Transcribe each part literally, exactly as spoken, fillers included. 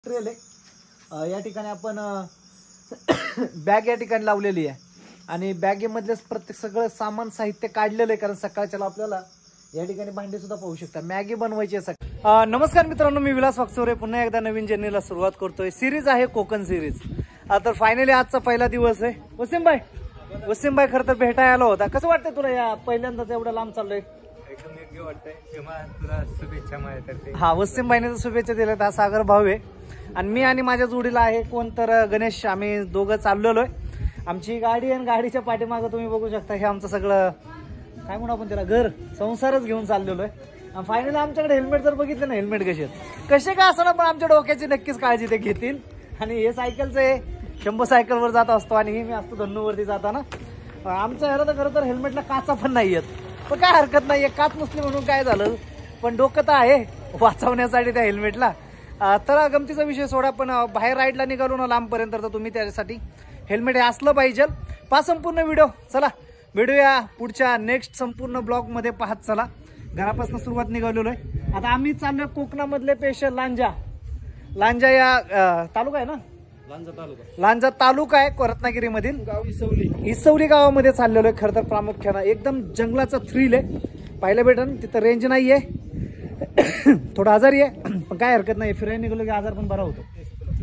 Trail आहे या ठिकाणी आपण बॅग या ठिकाणी लावलेली आहे आणि बॅगेमधले प्रत्येक सगळं सामान साहित्य काढलेलं आहे कारण सकाळच्याला आपल्याला या ठिकाणी भांडी सुद्धा पाहू शकता मॅगी बनवायची आहे सकाळी। नमस्कार मित्रांनो, मी विलास वाकचौरे पुन्हा एकदा नवीन जर्नीला सुरुवात करतोय। सिरीज आहे कोकण सिरीज। तर फायनली आजचा पहिला दिवस आहे। वसीम भाई वसीम भाई खरं तर भेटायला आला होता, कसं वाटतंय तुला या पहिल्यांदाच एवढं लांब चाललोय? एकदम योग्य वाटतंय। तेव्हा तुला शुभेच्छा माझ्यातर्फे। हा, वसीम भाईने तर शुभेच्छा दिल्यात। हा सागर भाऊ आहे आणि मी आणि माझ्या जोडीला आहे कोण तर गणेश। आम्ही दोघं चाललेलो आहे। आमची गाडी आणि गाडीच्या पाठीमागं तुम्ही बघू शकता हे आमचं सगळं काय म्हणू आपण त्याला घर संसारच घेऊन चाललेलो आहे। आणि फायनली आमच्याकडे हेल्मेट जर बघितलं ना, हेल्मेट कसे कसे का असणार पण आमच्या डोक्याची नक्कीच काळजी ते घेतील। आणि हे सायकलचं आहे, शंभर सायकलवर जात असतो आणि हे मी असतो धन्नूवरती जाताना। आमच्या ह्याला तर खरं तर हेल्मेटला काचा पण नाही आहेत, पण काय हरकत नाही आहे, काच नसली म्हणून काय झालं, पण डोकं तर आहे वाचवण्यासाठी त्या हेल्मेटला। तर गमतीचा विषय सोडा, पण बाहेर राईडला निघालो ना लांबपर्यंत तर तुम्ही त्यासाठी हेल्मेट हे असलं पाहिजे। पहा संपूर्ण व्हिडिओ, चला भेटूया पुढच्या नेक्स्ट संपूर्ण ब्लॉग मध्ये पाहत चला। घरापासून सुरुवात निघालेलो आहे। आता आम्ही चाललोय कोकणामधले स्पेशल लांजा। लांजा या तालुका आहे ना, लांजा तालुका लांजा तालुका आहे रत्नागिरी मधील गाव इसवली। इसवली गावामध्ये चाललेलो आहे। खरं तर प्रामुख्यानं एकदम जंगलाचा थ्रिल आहे, पाहायला भेटन। तिथं रेंज नाहीये, थोडा आजारी आहे पण काय हरकत नाही, फिरायला निघालो की आजार पण बरा होतो।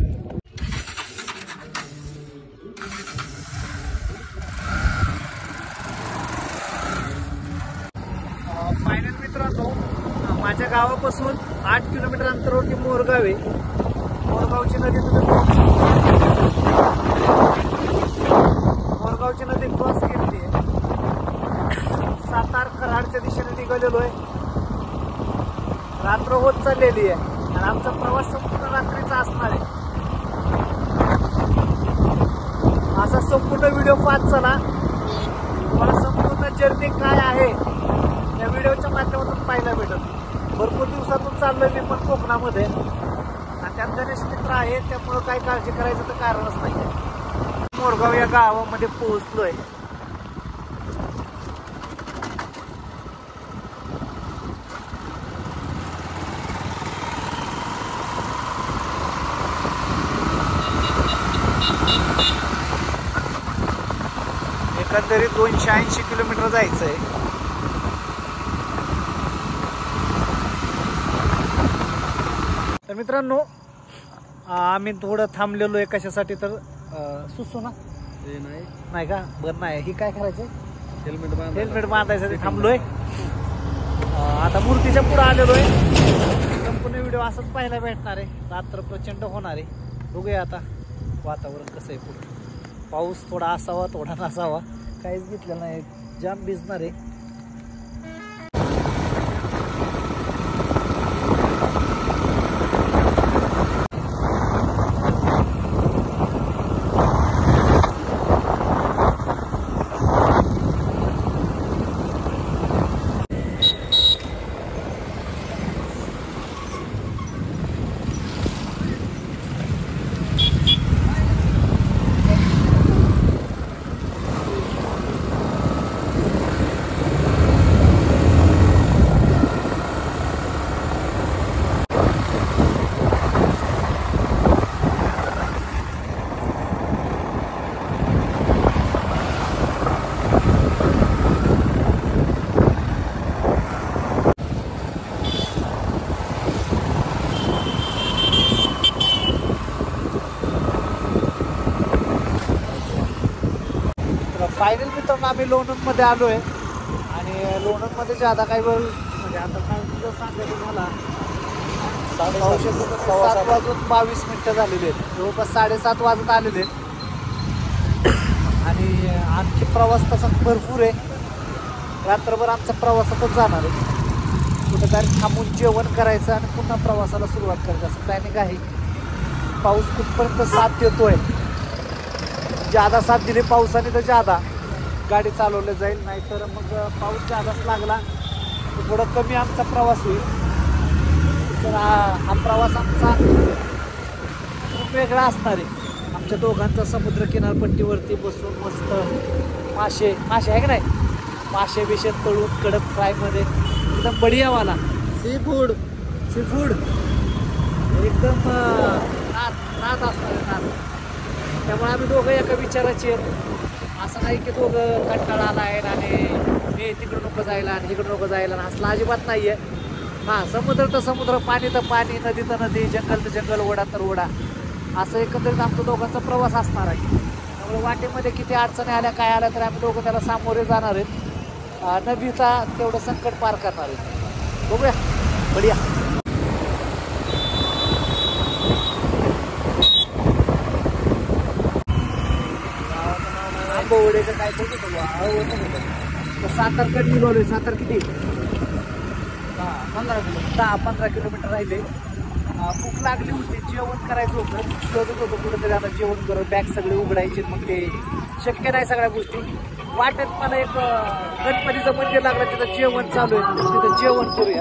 फायनल मित्रांनो, माझ्या गावापासून आठ किलोमीटर अंतरावरती मोरगाव आहे। मोरगावची नदी मोरगावची नदी क्रॉस केलेली आहे। सातार कराडच्या दिशेने निघालेलो आहे। रात्र होत चाललेली आहे आणि आमचा प्रवास संपूर्ण रात्रीचा असणार आहे। असा संपूर्ण व्हिडिओ पाहत चला, तुम्हाला संपूर्ण जर्नी काय आहे या व्हिडिओच्या माध्यमातून पाहायला भेटत। भरपूर दिवसातून चाललोय मी पण कोकणामध्ये आणि त्यात गणेश मित्र आहे, त्यामुळे काय काळजी करायचं तर कारणच नाही। मोरगाव या गावामध्ये पोहोचलोय। एकंदरीत दोनशे ऐंशी किलोमीटर जायचं आहे। तर मित्रांनो, आम्ही थोडं थांबलेलो आहे कशासाठी तर सुसू ना नाही नाही का बरं नाही, ही काय करायचंय हेल्मेट बांध हेल्मेट बांधायसाठी थांबलोय। आता मूर्तीच्या पुढे आलेलो आहे। संपूर्ण व्हिडिओ असंच पाहायला भेटणार आहे। रात्र प्रचंड होणार आहे, बघूया आता वातावरण कसं आहे पुढे। पाऊस थोडा असावा थोडा नसावा, काहीच घेतलेलं नाही, जाम भिजणार आहे। फायनल मित्रांनो, आम्ही लोणंद मध्ये आलोय आणि लोणंद मध्ये ज्यादा काही वेळ म्हणजे आता काय तुझं सांगायचं मला सात वाजून बावीस मिनिटं झालेली आहेत, जवळपास साडेसात वाजत आलेले आहेत आणि आणखी प्रवास तसा भरपूर आहे। रात्रभर आमचा प्रवासातच जाणार आहे। कुठेतरी थांबून जेवण करायचं आणि पुन्हा प्रवासाला सुरुवात करायचं असं प्लॅनिंग आहे। पाऊस कुठपर्यंत साथ देतोय, ज्यादा साथ दिली पावसाने तर ज्यादा गाडी चालवली जाईल, नाहीतर मग पाऊस ज्यादाच लागला तर थोडं कमी आमचा प्रवास होईल। तर हा प्रवास आमचा खूप वेगळा असणार आहे। आमच्या दोघांचा समुद्र किनारपट्टीवरती बसून मस्त मासे मासे आहे का नाही, मासे बिशे तळून कडक फ्रायमध्ये एकदम बढियावाला सी फूड सी फूड एकदम त्यामुळे आम्ही दोघं एका विचाराचे आहेत. असं नाही की दोघं कंटाळा आला आहे आणि मी तिकडं नको जायला आणि इकडं नको जायला आणि असलं अजिबात नाही आहे. हां, समुद्र तर समुद्र, पाणी तर पाणी, नदी तर नदी, जंगल तर जंगल, ओढा तर ओढा, असं एकंदरीत आमचा दोघांचा प्रवास असणार आहे. त्यामुळे वाटेमध्ये किती अडचणी आल्या काय आल्या तर आम्ही दोघं त्याला सामोरे जाणार आहेत, न भीता तेवढं संकट पार करणार आहेत. बघूया, बढिया. आंबोवड्याचं काय सातारकडे निघालोय. सातार किती? दहा पंधरा किलो दहा पंधरा किलोमीटर राहिले. भूक लागली होती, जेवण करायचं होतं, शोधत होतं कुठेतरी आता जेवण करत. बॅग सगळे उघडायचे, मग ते शक्य नाही सगळ्या गोष्टी. वाटेत मला एक गणपतीचं मंदिर लागलं, तिथं जेवण चालू आहे, तिथं जेवण करूया.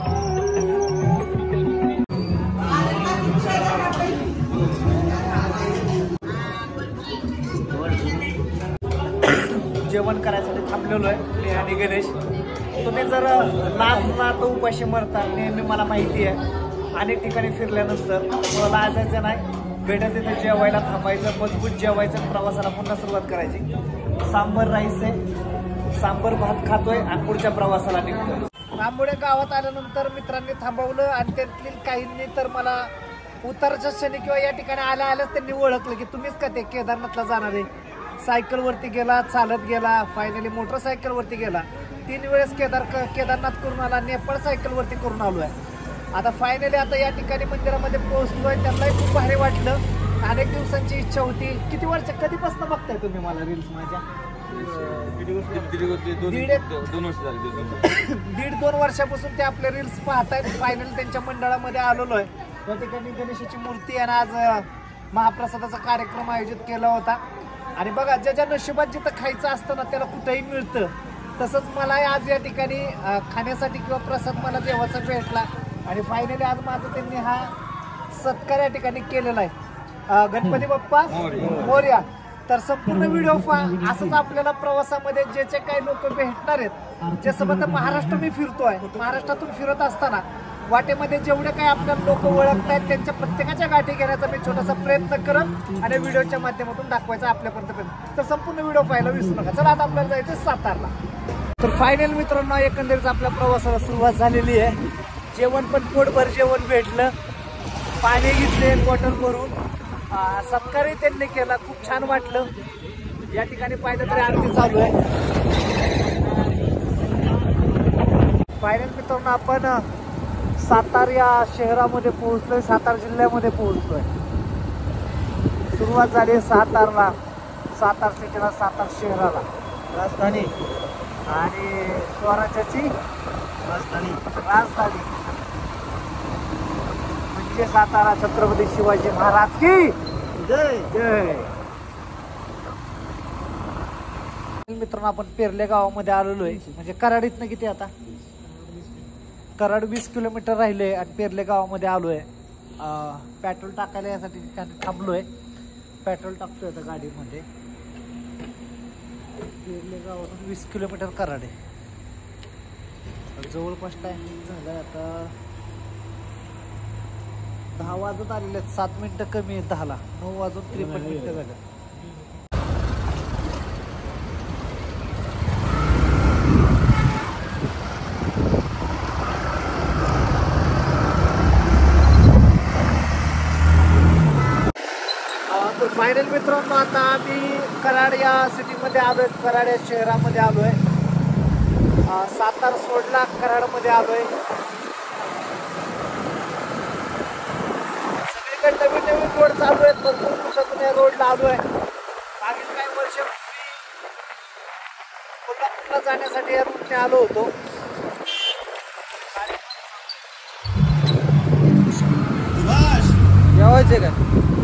जेवण करायसाठी थांबलेलो आहे मी आणि गणेश. तुम्ही जर लाजला तर उपाशी मरता, नेहमी मला माहिती आहे. अनेक ठिकाणी फिरल्यानंतर मला लाजायचं नाही, भेटत तिथं जेवायला थांबायचं, मजबूत जेवायचं, प्रवासाला पुन्हा सुरुवात करायची. सांबर राईस आहे, सांबर भात खातोय आणि पुढच्या प्रवासाला निघतोय. आंबोडे गावात आल्यानंतर मित्रांनी थांबवलं आणि त्यातील काहींनी तर मला उतरच्या क्षणी किंवा या ठिकाणी आल्या आल्याच त्यांनी ओळखलं की तुम्हीच का ते केदारनाथला जाणार आहे. सायकलवरती गेला, चालत गेला, फायनली मोटरसायकलवरती गेला. तीन वेळेस केदार केदारनाथ करून आला, नेपाळ सायकलवरती करून आलो आहे. आता फायनली आता या ठिकाणी मंदिरामध्ये पोहोचलोय. त्यांनाही खूप भारी वाटलं. अनेक दिवसांची इच्छा होती. किती वर्ष कधीपासून बघताय तुम्ही मला रील्स माझ्या? दीड दोन वर्षापासून ते आपले रील्स पाहतायत. फायनली त्यांच्या मंडळामध्ये आलेलो आहे. त्या ठिकाणी गणेशाची मूर्ती आणि आज महाप्रसादाचा कार्यक्रम आयोजित केला होता. आणि बघा, ज्याच्या नशिबात जिथं खायचं असतं ना त्याला कुठेही मिळतं. तसंच मलाही आज या ठिकाणी खाण्यासाठी किंवा प्रसाद मला देवाचा भेटला. आणि फायनली आज माझं त्यांनी हा सत्कार या ठिकाणी केलेला आहे. गणपती बाप्पा मोरया. तर संपूर्ण व्हिडिओ पहा. असंच आपल्याला प्रवासामध्ये जे जे काही लोक भेटणार आहेत, जे समजा महाराष्ट्र मी फिरतोय, महाराष्ट्रातून फिरत असताना वाटेमध्ये जेवढे काही आपल्याला लोक ओळखत आहेत त्यांच्या प्रत्येकाच्या गाठी घेण्याचा मी छोटासा प्रयत्न करत आणि व्हिडिओच्या माध्यमातून दाखवायचा आपल्यापर्यंत. तर संपूर्ण व्हिडिओ पाहायला विसरू नका. चला आता आपल्याला जायचं सातारला. तर फायनल मित्रांनो, एकंदरीत आपल्या प्रवासाला सुरुवात झालेली आहे. जेवण पण पोटभर जेवण भेटलं, पाणी घेतले बॉटल भरून, सत्कारही त्यांनी केला, खूप छान वाटलं. या ठिकाणी पाहिलं तरी आरती चालू आहे. फायनल मित्रांनो, आपण सातार या शहरामध्ये पोहोचलोय, सातारा जिल्ह्यामध्ये पोहोचलोय. सुरुवात झाली सातारला, सातार सिटीला, सातार शहराला राजधानी आणि स्वराज्याची राजधानी राजधानी म्हणजे सातारा. छत्रपती शिवाजी महाराज की जय जय. मित्रांनो, आपण पेरले गावामध्ये आलेलो आहे. म्हणजे कराडीतनं किती आता कराड वीस किलोमीटर राहिले आणि पेरले गावामध्ये आलोय. पेट्रोल टाकायला यासाठी ठिकाणी थांबलोय. पेट्रोल टाकतोय आता गाडीमध्ये. पेरले गावातून वीस किलोमीटर कराड आहे. जवळपास टायमिंग झालं आता दहा वाजत आलेले आहेत. सात मिनिटं कमी आहेत दहाला. नऊ वाजून त्रेपन्न मिनिटं झाले. फायनल मित्रांनो, आता आम्ही कराड या सिटीमध्ये आलोय, कराड या शहरामध्ये आलोय. सातार सोडला, कराडमध्ये आलोय. सगळीकडे नवीन नवीन रोड चालू आहेत. भरपूर दिवसातून या रोडला आलोय. मागील काही वर्षापूर्वी कोल्हापूरला जाण्यासाठी या रूटने आलो होतो. जेवायचे काय?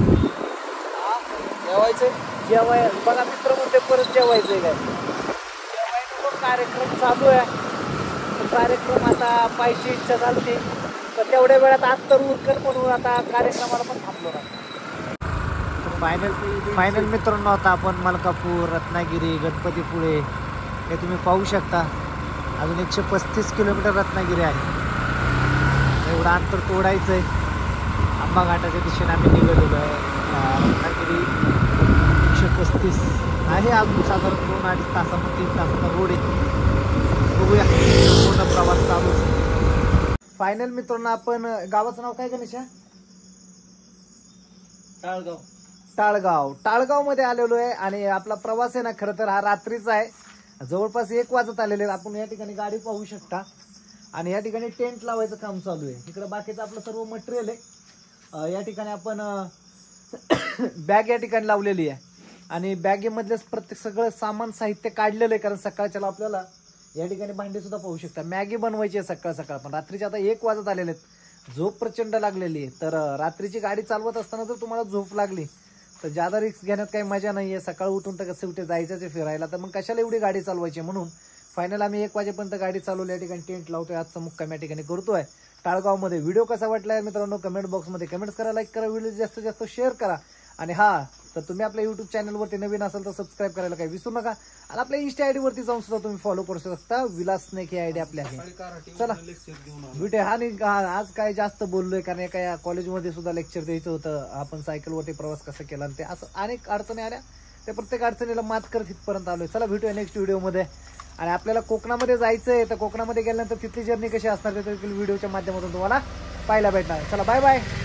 जेवायचं जेवाय बघा मित्र म्हणते परत जेवायचंय काय? जेवायचं कार्यक्रम चालू आहे. कार्यक्रम आता पाहिजे इच्छा झाली तर तेवढ्या वेळात आत तर उरकर म्हणून आता कार्यक्रमाला पण थांबलो ना. फायनल फायनल मित्रांनो, आता आपण मलकापूर, रत्नागिरी, गणपतीपुळे हे तुम्ही पाहू शकता. अजून एकशे पस्तीस किलोमीटर रत्नागिरी आहे. एवढं अंतर तोडायचं आहे. आंबा घाटाच्या दिशेने आम्ही निघालेलो आहे. रत्नागिरी बत्तीस आहे अजून साधारण दोन अडीच तासाचा तीन तासाचा रोड आहे. बघूया पूर्ण प्रवास चालू. फायनल मित्रांनो आपण गावाचं नाव काय गणेशा? टाळगाव. टाळगाव. टाळगाव मध्ये आलेलो आहे आणि आपला प्रवास आहे ना खरं तर हा रात्रीचा आहे. जवळपास एक वाजत आलेले. आपण या ठिकाणी गाडी पाहू शकता आणि या ठिकाणी टेंट लावायचं काम चालू आहे. इकडे बाकीचं आपलं सर्व मटेरियल आहे. या ठिकाणी आपण बॅग या ठिकाणी लावलेली आहे आणि बॅगेमधलेच प्रत्येक सगळं सामान साहित्य काढलेलं आहे. कारण सकाळच्याला आपल्याला या ठिकाणी भांडी सुद्धा पाहू शकता. मॅगी बनवायची आहे सकाळ सकाळ. पण रात्रीचे आता एक वाजत आलेले आहेत. झोप प्रचंड लागलेली आहे. तर रात्रीची गाडी चालवत असताना जर तुम्हाला झोप लागली तर ज्यादा रिस्क घेण्यात काही मजा नाहीये. सकाळी उठून तर कसं कुठे जायचं फिरायला, तर मग कशाला एवढी गाडी चालवायची. म्हणून फायनल आम्ही एक वाजेपर्यंत गाडी चालवली. या ठिकाणी टेंट लावतोय. आजचा मुक्काम या ठिकाणी करतोय टाळगावमध्ये. व्हिडिओ कसा वाटलाय मित्रांनो कमेंट बॉक्समध्ये कमेंट्स करा, लाईक करा, व्हिडिओ जास्तीत जास्त शेअर करा. आणि हा तर तुम्ही आपल्या युट्यूब चॅनलवरती नवीन असाल तर सबस्क्राईब करायला काही विसरू नका. आणि आपल्या इन्स्टा आयडी वरती जाऊन सुद्धा तुम्ही फॉलो करू शकता. विलास स्नेक ही आयडी आपली आहे. चला भेटूया. हा आणि आज काय जास्त बोललोय कारण एका या कॉलेजमध्ये सुद्धा लेक्चर द्यायचं होतं. आपण सायकलवरती प्रवास कसा केला आणि ते असं अनेक अडचणी आल्या. त्या प्रत्येक अडचणीला मात करत इथपर्यंत आलोय. चला भेटूया नेक्स्ट व्हिडिओमध्ये. आणि आपल्याला कोकणामध्ये जायचंय तर कोकणामध्ये गेल्यानंतर तिथली जर्नी कशी असणार ते देखील व्हिडिओच्या माध्यमातून तुम्हाला पाहायला भेटणार. चला बाय बाय.